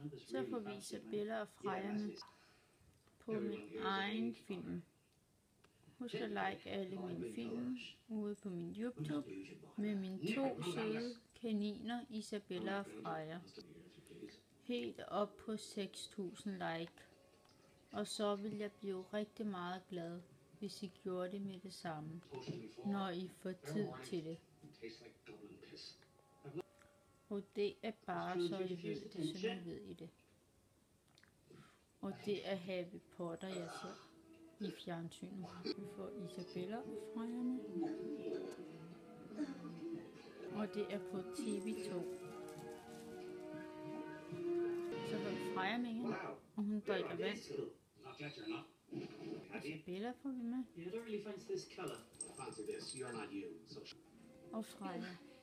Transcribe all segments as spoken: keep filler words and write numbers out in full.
Så får vi Isabella og Freja med på min egen film. Husk at like alle mine film ude på min YouTube med mine to søde kaniner, Isabella og Freja. Helt op på seks tusind like. Og så vil jeg blive rigtig meget glad, hvis I gjorde det med det samme, når I får tid til det. Og det er bare så I ved det, så nu ved I det. Og det er Harry Potter, jeg ser i fjernsynet. Vi får Isabella og Freja med. Og det er på T V to. Så får vi Freja med igen, og hun drikker vand. Isabella får vi med. Og Freja.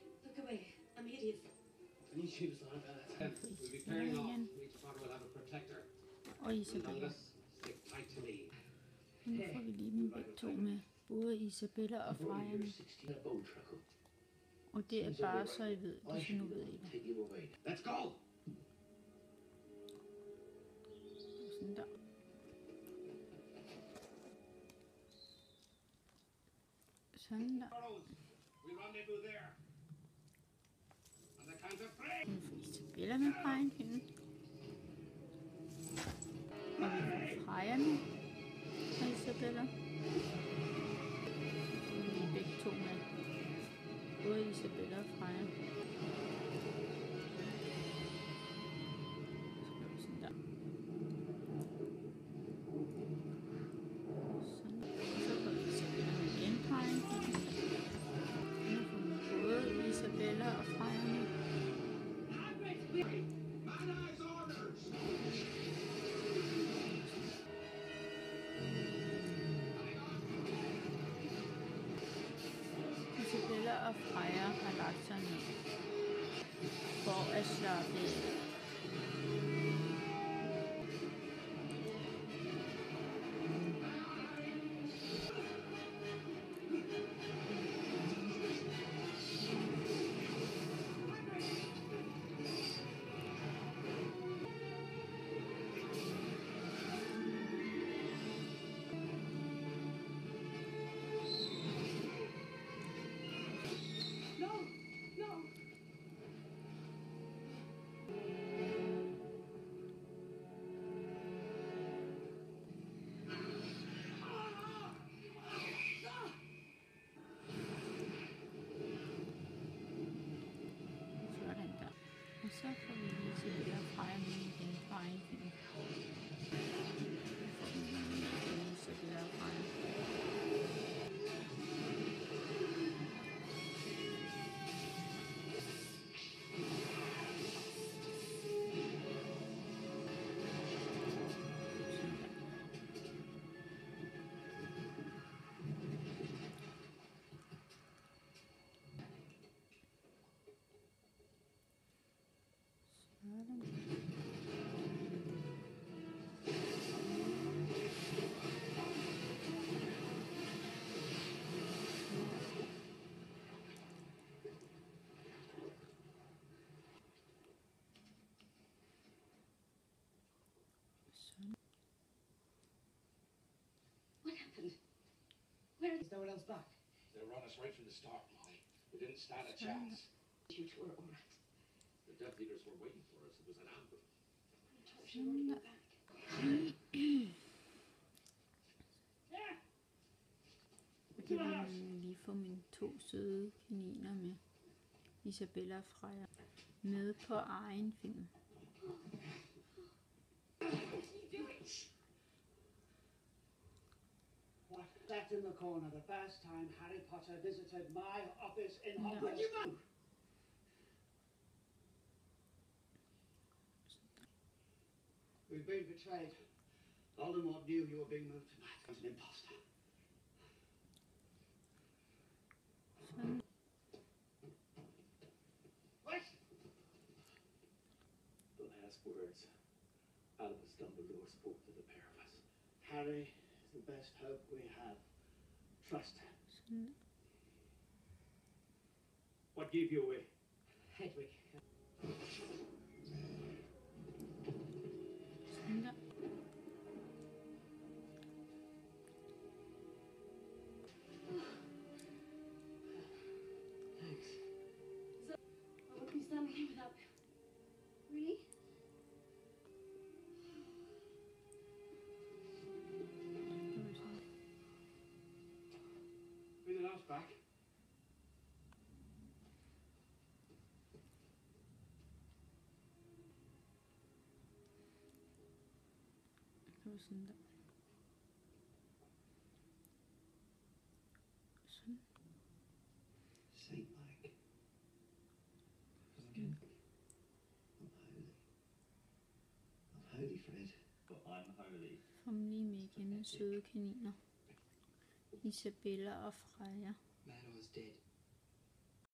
Igen. Og Isabella. Nu får vi lige dem begge to med. Både Isabella og Freja med. Og det er bare så I ved det, så nu ved I det. Sådan der. Sådan der. Nu får Isabella med på egen film. Og vi får Freja med. Og Isabella. Og vi er begge to med. Både Isabella og Freja. Sådan der. Sådan. Så får vi Isabella med igen på egen film. Nu får vi både Isabella og Freja med. Isabella og Freja har lagt sig ned for at slappe af. Og så får vi lige Isabella og Freja med igen på egen film. Så får vi lige Isabella og Freja. What happened? Where is no one else back? They run us right from the start, Molly. We didn't stand a chance. You two are all right. The Death Eaters were waiting for us. It was an ambush. I told you already go back. Jeg vil lige få mine to søde kaniner med. Isabella og Freja med på egen film. What? That's in the corner. The first time Harry Potter visited my office in Hogwarts. Ja. We've been betrayed. Voldemort knew you were being moved tonight. He was an imposter. Sådan. What? The last words Albus Dumbledore spoke to the pair of us. Harry is the best hope we have. Trust him. Sådan. What gave you away? Hedwig. vi sådan der. Sådan. Saint Mike. I'm holy. I'm holy, Fred. But I'm holy. Får dem lige med igen, søde kaniner. Isabella og Freja. Man was dead.